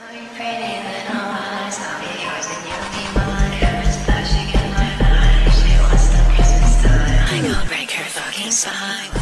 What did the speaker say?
I'm pretty little lies, I'll be yours and you'll be mine. Every flashing in my eyes, she wants the Christmas time. I'm gonna break her fucking spine.